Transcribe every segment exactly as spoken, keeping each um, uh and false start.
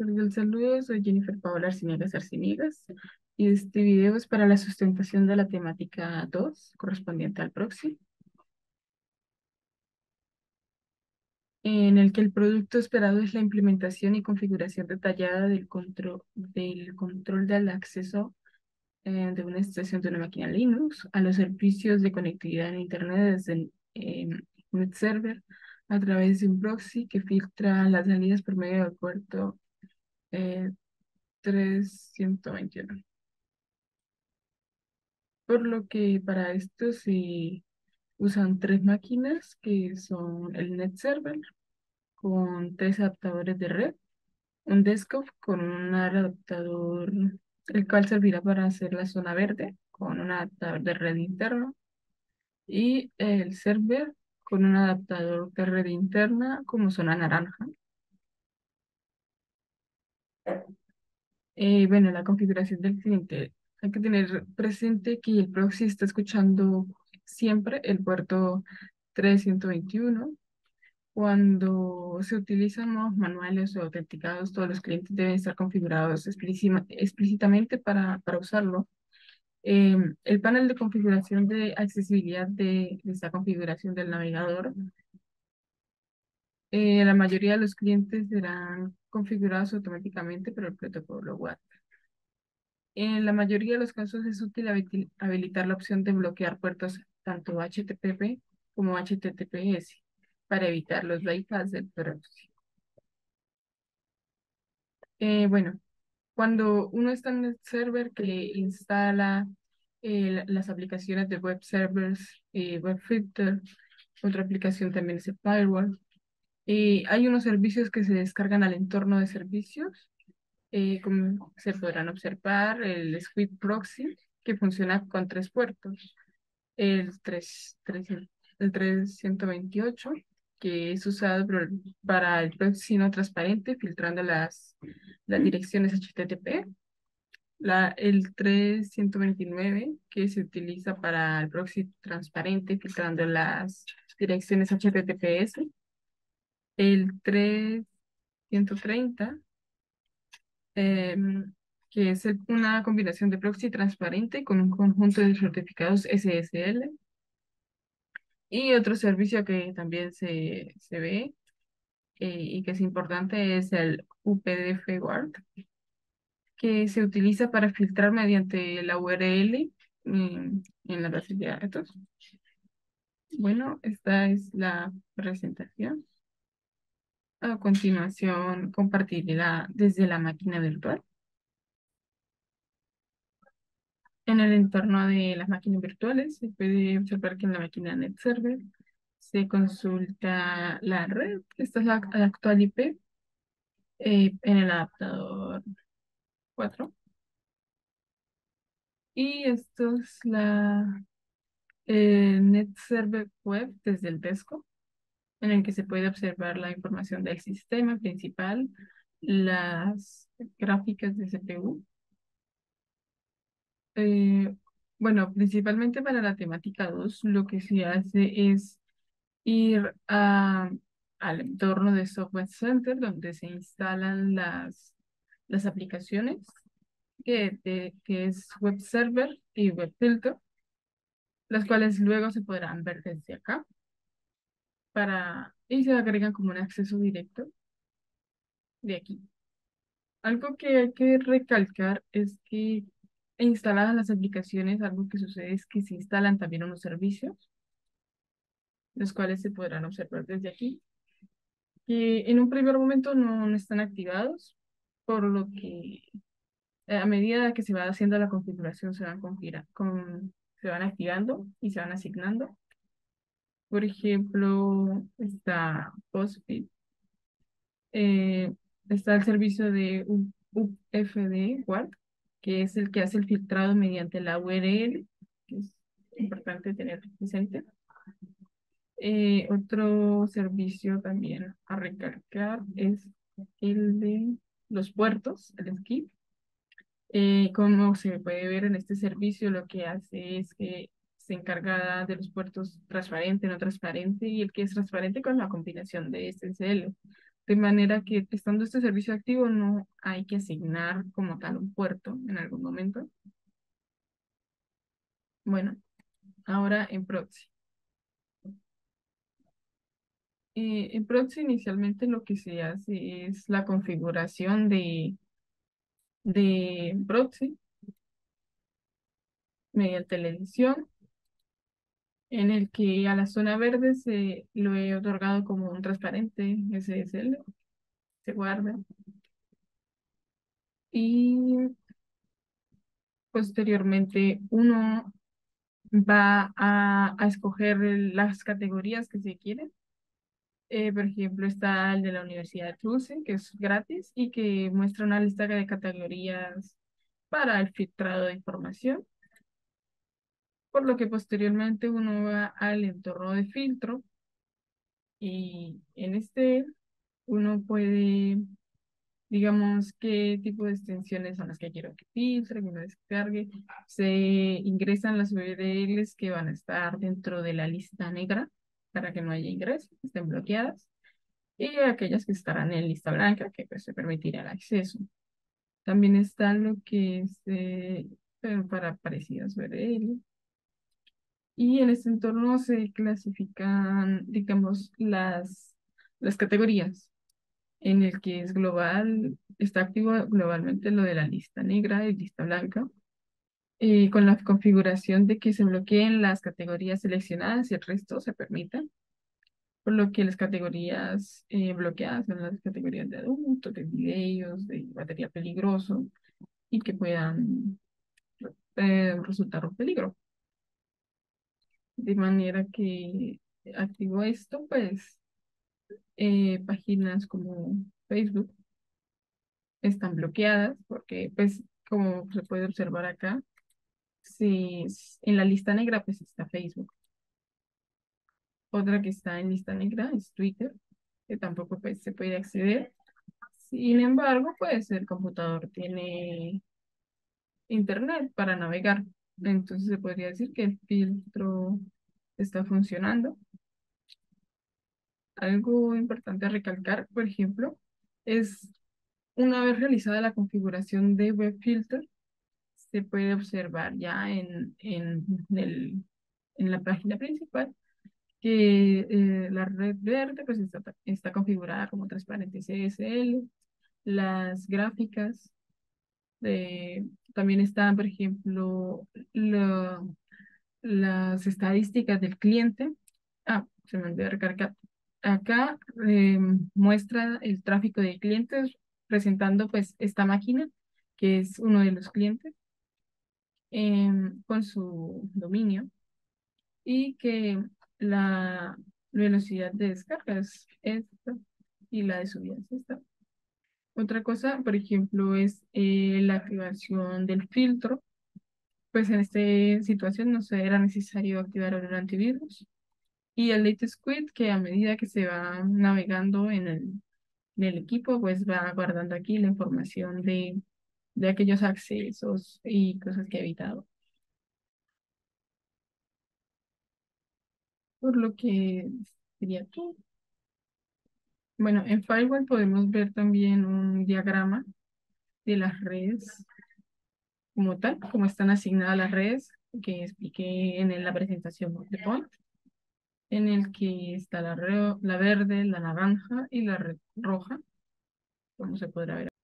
Cordial saludo, soy Jennifer Paola Arciniegas Arciniegas y este video es para la sustentación de la temática dos correspondiente al proxy, en el que el producto esperado es la implementación y configuración detallada del control, del control del acceso eh, de una estación de una máquina Linux a los servicios de conectividad en Internet desde eh, Net Server a través de un proxy que filtra las salidas por medio del puerto eh, trescientos veintiuno. Por lo que para esto se usan tres máquinas que son el Net Server con tres adaptadores de red, un desktop con un adaptador, el cual servirá para hacer la zona verde con un adaptador de red interno y el server con un adaptador de red interna como zona naranja. Eh, bueno, la configuración del cliente. Hay que tener presente que el proxy está escuchando siempre el puerto trescientos veintiuno. Cuando se utilizan modos manuales o autenticados, todos los clientes deben estar configurados explícima- explícitamente para, para usarlo. Eh, el panel de configuración de accesibilidad de, de esta configuración del navegador, eh, la mayoría de los clientes serán configurados automáticamente por el protocolo W A P. En la mayoría de los casos es útil habi- habilitar la opción de bloquear puertos tanto H T T P como H T T P S para evitar los bypass del proxy. Eh, bueno, cuando uno está en el server que instala eh, las aplicaciones de web servers, eh, web filter, otra aplicación también es el firewall. Y hay unos servicios que se descargan al entorno de servicios, eh, como se podrán observar, el Squid Proxy, que funciona con tres puertos. El, tres, tres- el trescientos veintiocho, que es usado por- para el proxy no transparente, filtrando las, las direcciones H T T P. La, el trescientos veintinueve, que se utiliza para el proxy transparente, filtrando las direcciones H T T P S. El trescientos treinta, em, que es el- una combinación de proxy transparente con un conjunto de certificados S S L. Y otro servicio que también se, se ve eh, y que es importante es el U P D F Guard, que se utiliza para filtrar mediante la U R L en, en la base de datos. Bueno, esta es la presentación. A continuación, compartiré desde la máquina virtual. En el entorno de las máquinas virtuales se puede observar que en la máquina Net Server se consulta la red. Esta es la, la actual I P eh, en el adaptador cuatro. Y esto es la eh, Net Server Web desde el desktop, en el que se puede observar la información del sistema principal, las gráficas de C P U. Eh, bueno, principalmente para la temática dos, lo que se hace es ir a, al entorno de Software Center, donde se instalan las, las aplicaciones, que, de- que es Web Server y Web Filter, las cuales luego se podrán ver desde acá para, y se agregan como un acceso directo de aquí. Algo que hay que recalcar es que instaladas las aplicaciones, algo que sucede es que se instalan también unos servicios, los cuales se podrán observar desde aquí, que en un primer momento no, no están activados, por lo que eh, a medida que se va haciendo la configuración se van, configura- con, se van activando y se van asignando. Por ejemplo, está Postfit, eh, está el servicio de U- UFD Guard, que es el que hace el filtrado mediante la U R L, que es importante tener presente. Eh, otro servicio también a recalcar es el de los puertos, el skip. Eh, como se puede ver en este servicio, lo que hace es que se encarga de los puertos transparente, no transparente, y el que es transparente con la combinación de S S L. De manera que estando este servicio activo no hay que asignar como tal un puerto en algún momento. Bueno, ahora en proxy. Eh, en proxy inicialmente lo que se hace es la configuración de, de proxy mediante la edición, en el que a la zona verde se lo he otorgado como un transparente S S L, se guarda. Y posteriormente uno va a, a escoger el- las categorías que se quieren. Eh, por ejemplo, está el de la Universidad de Truce, que es gratis y que muestra una lista de categorías para el filtrado de información, por lo que posteriormente uno va al entorno de filtro y en este uno puede, digamos, qué tipo de extensiones son las que quiero que filtre, que me descargue. Se ingresan las U R Ls que van a estar dentro de la lista negra para que no haya ingresos, estén bloqueadas, y aquellas que estarán en lista blanca, que pues, se permitirá el acceso. También está lo que es eh, eh, para parecidas U R L. Y en este entorno se clasifican, digamos, las, las categorías. En el que es global, está activo globalmente lo de la lista negra y lista blanca, eh, con la configuración de que se bloqueen las categorías seleccionadas y el resto se permita, por lo que las categorías eh, bloqueadas son las categorías de adultos, de videos, de material peligroso y que puedan eh, resultar un peligro. De manera que activo esto, pues eh, páginas como Facebook están bloqueadas porque, pues, como se puede observar acá, si es- en la lista negra, pues está Facebook. Otra que está en lista negra es Twitter, que tampoco pues, se puede acceder. Sin embargo, pues el computador tiene internet para navegar. Entonces se podría decir que el filtro está funcionando. Algo importante a recalcar, por ejemplo, es una vez realizada la configuración de web filter, se puede observar ya en, en, el, en la página principal que eh, la red verde pues está, está configurada como transparente C S L, las gráficas, de, también están, por ejemplo, la- las estadísticas del cliente. Ah, se me olvidó recargar. Acá eh, muestra el tráfico de clientes presentando pues esta máquina, que es uno de los clientes, em, con su dominio y que la velocidad de descarga es esta y la de subida es esta. Otra cosa, por ejemplo, es eh, la activación del filtro. Pues en esta situación no se era necesario activar el antivirus. Y el latest quit, que a medida que se va navegando en el, en el equipo, pues va guardando aquí la información de, de aquellos accesos y cosas que ha evitado. Por lo que sería todo. Bueno, en Firewall podemos ver también un diagrama de las redes como tal, como están asignadas las redes que expliqué en la presentación de Point, en el que está la, red, la verde, la naranja y la red roja, como se podrá ver.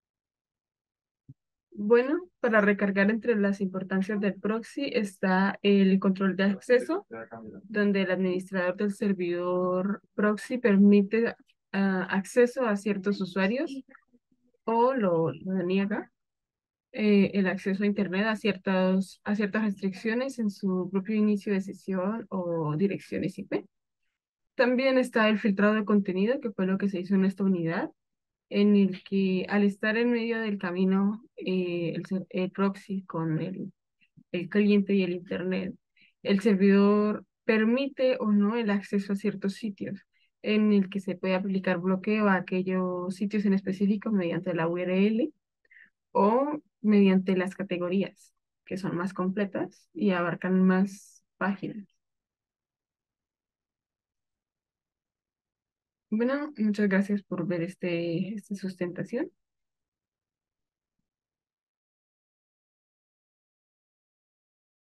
Bueno, para recargar entre las importancias del proxy está el control de acceso, donde el administrador del servidor proxy permite ah, acceso a ciertos usuarios o lo, lo niega eh, el acceso a Internet a ciertas, a ciertas restricciones en su propio inicio de sesión o direcciones I P. También está el filtrado de contenido, que fue lo que se hizo en esta unidad, en el que al estar en medio del camino, eh, el, ser- el proxy con el, el cliente y el Internet, el servidor permite o no el acceso a ciertos sitios, en el que se puede aplicar bloqueo a aquellos sitios en específico mediante la U R L o mediante las categorías, que son más completas y abarcan más páginas. Bueno, muchas gracias por ver este, esta sustentación.